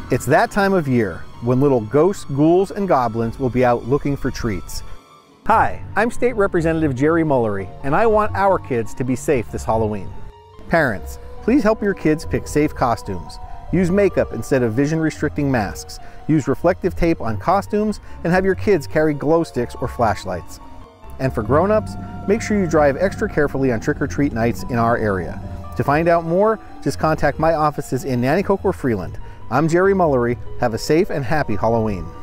It's that time of year when little ghosts, ghouls, and goblins will be out looking for treats. Hi, I'm State Representative Gerald Mullery, and I want our kids to be safe this Halloween. Parents, please help your kids pick safe costumes. Use makeup instead of vision-restricting masks. Use reflective tape on costumes, and have your kids carry glow sticks or flashlights. And for grown-ups, make sure you drive extra carefully on trick-or-treat nights in our area. To find out more, just contact my offices in Nanticoke or Freeland. I'm Gerald Mullery. Have a safe and happy Halloween.